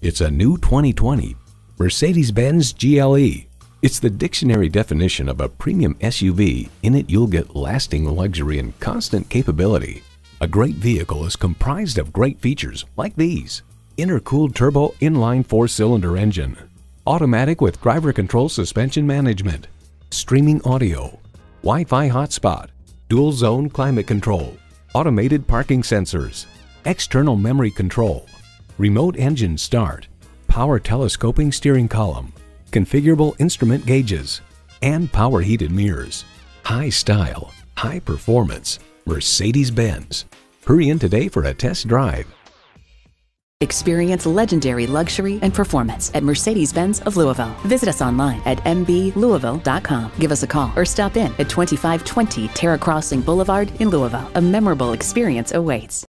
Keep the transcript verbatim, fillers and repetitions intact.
It's a new twenty twenty Mercedes-Benz G L E. It's the dictionary definition of a premium S U V. In it, you'll get lasting luxury and constant capability. A great vehicle is comprised of great features like these: intercooled turbo inline four-cylinder engine, automatic with driver control suspension management, streaming audio, Wi-Fi hotspot, dual zone climate control, automated parking sensors, external memory control, remote engine start, power telescoping steering column, configurable instrument gauges, and power heated mirrors. High style, high performance, Mercedes-Benz. Hurry in today for a test drive. Experience legendary luxury and performance at Mercedes-Benz of Louisville. Visit us online at m b louisville dot com. Give us a call or stop in at twenty-five twenty Terra Crossing Boulevard in Louisville. A memorable experience awaits.